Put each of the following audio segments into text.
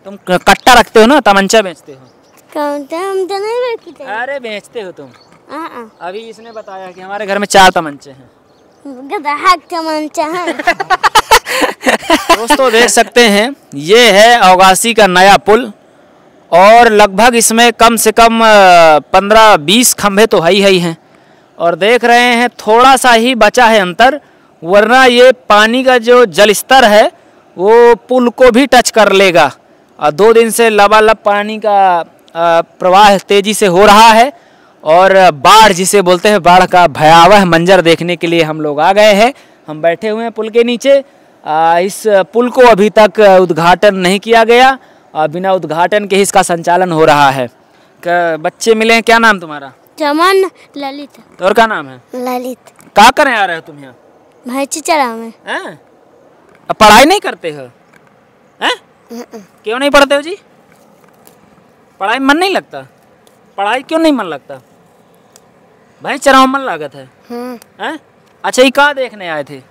तुम कट्टा रखते हो ना, तमंचा बेचते हो? हम तो नहीं बेचते। अरे बेचते हो तुम? अभी इसने बताया कि हमारे घर में 4 तमंचे हैं। तमंचा है। दोस्तों देख सकते हैं, ये है अवगासी का नया पुल और लगभग इसमें कम से कम 15-20 खंभे तो ही हैं। और देख रहे हैं थोड़ा सा ही बचा है अंतर, वरना ये पानी का जो जल स्तर है वो पुल को भी टच कर लेगा। और 2 दिन से लबालब पानी का प्रवाह तेजी से हो रहा है और बाढ़ जिसे बोलते हैं, बाढ़ का भयावह मंजर देखने के लिए हम लोग आ गए हैं। हम बैठे हुए हैं पुल के नीचे। इस पुल को अभी तक उद्घाटन नहीं किया गया, बिना उद्घाटन के ही इसका संचालन हो रहा है। बच्चे मिले हैं, क्या नाम तुम्हारा? चमन। ललित। और क्या नाम है? ललित। क्या करने आ रहे हो तुम यहाँ? भैंसी चरा में। अब पढ़ाई नहीं करते हो? क्यों नहीं पढ़ते हो जी? पढ़ाई में मन नहीं लगता? पढ़ाई क्यों नहीं मन लगता? भैंस चराओ मन लागत है? अच्छा, ये कहाँ देखने आए थे?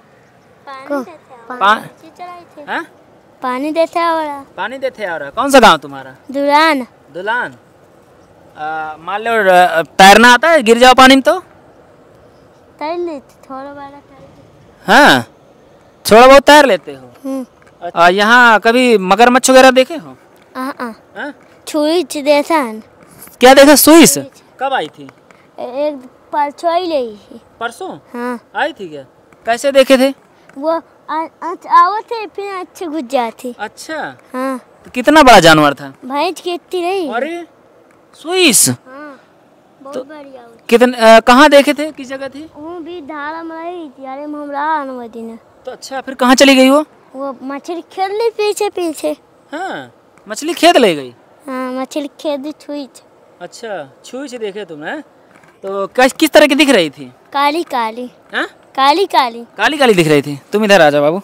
पानी देते आ रहा। पानी देते आ रहा। कौन सा गांव तुम्हारा? दुलान। दुलान। मान लो तैरना आता है, गिर जाओ पानी में तो? तैर लेते थोड़ा बड़ा। हाँ, थोड़ा बहुत तैर लेते हो। यहाँ कभी मगरमच्छ वगैरह देखे हो? सुई देखा है। क्या देखा? सुई से? कब आई थी? एक परसों ही ले थी। परसों? हाँ। आई थी क्या? कैसे देखे थे? वो आवत थे, फिर अच्छे घुस जाती। अच्छा। हाँ। तो कितना बड़ा जानवर था? भैंस कितनी रही? अरे सुईस। हाँ, बहुत बढ़िया। कितने कहाँ देखे थे? किस जगह थी? वो भी धारा में रही थी। अरे हमरा दिन। तो अच्छा, फिर कहाँ चली गई वो मछली खेल ली पीछे पीछे। हाँ, मछली खेत ले गई? हाँ, मछली खेत छुई। अच्छा, छुई से देखे तुमने? तो किस तरह की दिख रही थी? काली काली। हाँ? काली काली। काली काली दिख रही थी। तुम इधर आ जाओ बाबू।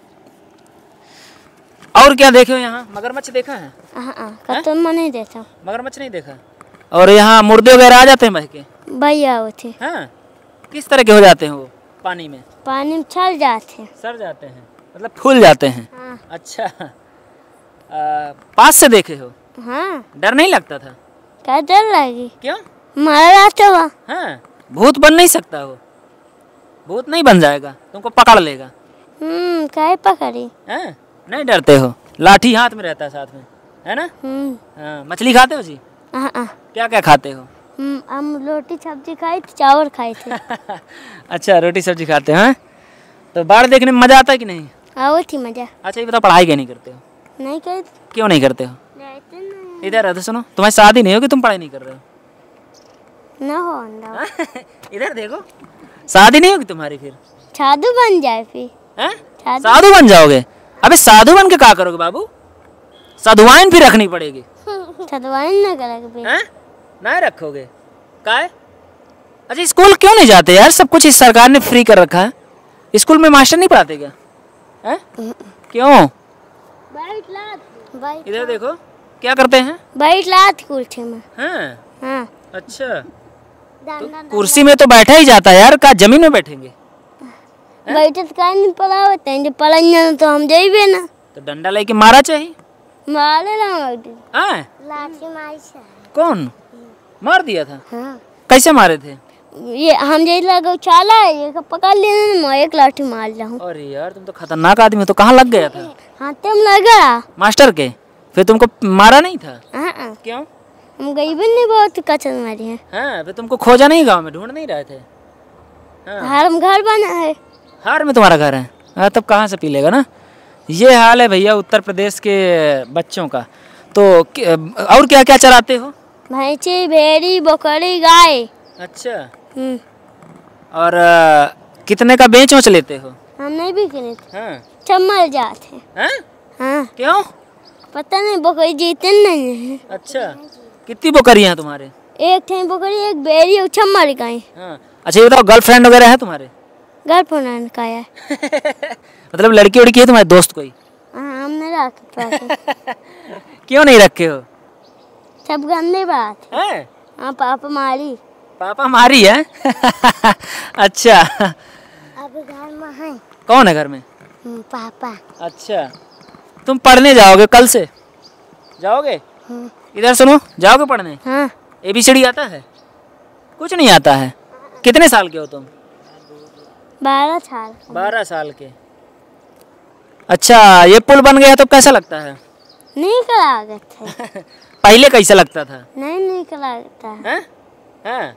और क्या देखे हो यहाँ? मगरमच्छ देखा है? तुम नहीं देखा? मगरमच्छ नहीं देखा। और यहाँ मुर्दे वगैरह आ जाते हैं बह के? भैया होते। हाँ, किस तरह के हो जाते हैं वो पानी में? पानी में चल जाते हैं। सड़ जाते हैं, मतलब फूल जाते हैं। हाँ। अच्छा, पास से देखे हो? हाँ। डर नहीं लगता था? क्या डर लगी? क्यों? मारा जाता हुआ। हाँ, भूत बन नहीं सकता वो? भूत नहीं बन जाएगा, तुमको पकड़ लेगा। क्या पकड़ी? हाँ, नहीं डरते हो? लाठी हाथ में रहता है साथ में, है ना? हाँ। मछली खाते हो जी? क्या क्या खाते हो? हम रोटी सब्जी खाई थे, चावल खाए थे। अच्छा, रोटी सब्जी खाते हैं। तो बाढ़ देखने में मजा आता है कि नहीं? आओ थी मजा। अच्छा, ये बताओ, पढ़ाई क्यों नहीं करते हो? नहीं करते। क्यों नहीं करते हो? इधर रहते, सुनो, तुम्हारी शादी नहीं होगी, तुम पढ़ाई नहीं कर रहे हो? ना हो। इधर देखो, शादी नहीं होगी तुम्हारी, फिर साधु बन जाए फिर। साधु बन जाओगे? अबे साधु बन के क्या करोगे बाबू? साधुआइन भी रखनी पड़ेगी। साधुआइन ना करोगे? नहीं रखोगे? काय? अच्छा, स्कूल क्यों नहीं जाते यार? सब कुछ इस सरकार ने फ्री कर रखा है, स्कूल में मास्टर नहीं पढ़ाते क्या? क्यों? इधर देखो, क्या करते हैं? बैठ लात कुर्सी में। हाँ। अच्छा, तो कुर्सी में तो बैठा ही जाता है यार, का जमीन में बैठेंगे? बैठे तो कहीं नहीं पड़ा होते हैं, जब पढ़ेंगे तो हम जाइए ना। तो डंडा लेके मारा चाहिए। मारे ना लाठी मारी। कौन मार दिया था? हाँ। कैसे मारे थे? ये हम जैसे लगा चाला है, ये पकड़ लेने मैं एक लाठी मार रहा। अरे यार, तुम तो खतरनाक आदमी हो। तो कहाँ लग गया था? हाथ में लगा। मास्टर के? फिर तुमको मारा नहीं था? क्यों? हम गई भी नहीं, बहुत कचर मारी है। हाँ, फिर तुमको खोजा नहीं, गांव में ढूंढ नहीं रहे थे? हार में घर बना है। हार में तुम्हारा घर है? तब कहाँ से पी लेगा ना। ये हाल है भैया उत्तर प्रदेश के बच्चों का। तो और क्या क्या चराते हो? भैंसी, भेड़ी, बकरी, गाय। अच्छा। और कितने का बेच वोच लेते हो? हम नहीं भी गिने थे। हाँ। सब मर जाते हैं। हाँ। क्यों? पता नहीं, बकरी जीते नहीं है। अच्छा, कितनी बकरियां हैं तुम्हारे? एक थी बकरी, एक भेड़ी, और सब मर गई। हाँ। अच्छा, ये बताओ, गर्लफ्रेंड वगैरह है तुम्हारे? गर्लफ्रेंड का है। मतलब लड़की उड़की है तुम्हारे दोस्त कोई? हाँ, हम नहीं रखते। क्यों नहीं रखे हो? सब गंदे बात है। हाँ, पापा मारी। पापा मारी है? अच्छा। अब घर में है। कौन है घर में? पापा। अच्छा, तुम पढ़ने जाओगे कल से? जाओगे? हाँ। इधर सुनो, जाओगे पढ़ने? हाँ। ABCD आता है? कुछ नहीं आता है। कितने साल के हो तुम? 12 साल। 12 साल के। अच्छा, ये पुल बन गया तो कैसा लगता है? नहीं लागत है। पहले कैसा लगता था? नहीं लागत है। हैं? हैं?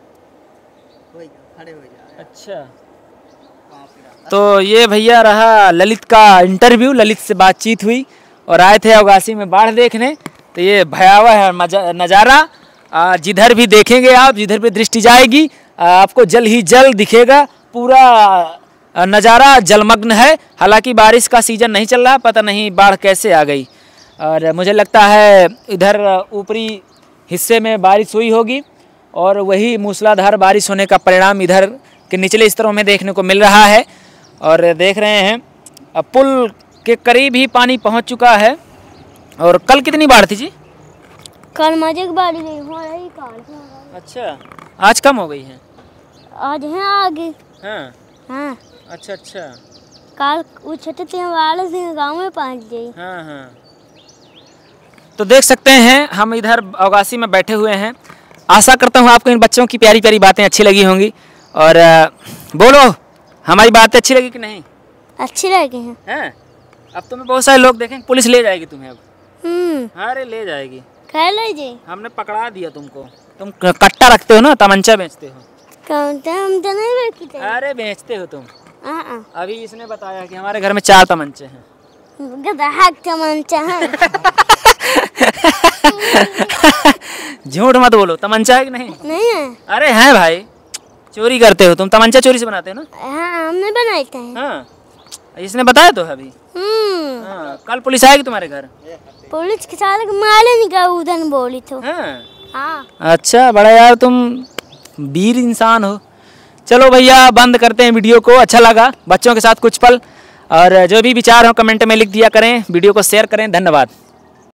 अच्छा, तो ये भैया रहा ललित का इंटरव्यू। ललित से बातचीत हुई और आए थे अवगासी में बाढ़ देखने। तो ये भयावह नज़ारा जिधर भी देखेंगे आप, जिधर भी दृष्टि जाएगी आपको जल ही जल दिखेगा। पूरा नज़ारा जलमग्न है। हालांकि बारिश का सीज़न नहीं चल रहा, पता नहीं बाढ़ कैसे आ गई। और मुझे लगता है इधर ऊपरी हिस्से में बारिश हुई होगी और वही मूसलाधार बारिश होने का परिणाम इधर के निचले स्तरों में देखने को मिल रहा है। और देख रहे हैं अब पुल के करीब ही पानी पहुंच चुका है। और कल कितनी बाढ़ थी जी? कल मजे की बाढ़ गई हो रही कार। अच्छा, आज कम हो गई है? आज है आगे। हाँ। हाँ। अच्छा। काल वो छोटे थे वाले से गाँव में पहुँच गई। हाँ। तो देख सकते हैं हम इधर अवगासी में बैठे हुए हैं। आशा करता हूँ आपको इन बच्चों की प्यारी प्यारी बातें अच्छी लगी होंगी। और बोलो, हमारी बातें अच्छी लगी कि नहीं? अच्छी लगी हैं। अब तुम्हें बहुत सारे लोग देखेंगे, पुलिस ले जाएगी तुम्हें अब। अरे ले जाएगी। खा लीजिए। हमने पकड़ा दिया तुमको। तुम कट्टा रखते हो ना, तमंचा बेचते हो? हम तो नहीं बेचते। अरे बेचते हो तुम। अभी इसने बताया कि हमारे घर में 4 तमंचे हैं। तमंचा है। झूठ मत बोलो, तमंचा है कि नहीं? नहीं है। अरे हैं भाई, चोरी करते हो तुम। तमंचा चोरी से बनाते हो ना? हाँ, हमने बनाए थे। हाँ, इसने बताया तो है अभी। हाँ, कल पुलिस आएगी तुम्हारे घर? पुलिस के साथ माले निकाल उधर बोली तो। हाँ। अच्छा, बड़ा यार तुम वीर इंसान हो। चलो भैया, बंद करते हैं वीडियो को। अच्छा लगा बच्चों के साथ कुछ पल। और जो भी विचार हो कमेंट में लिख दिया करें, वीडियो को शेयर करें। धन्यवाद।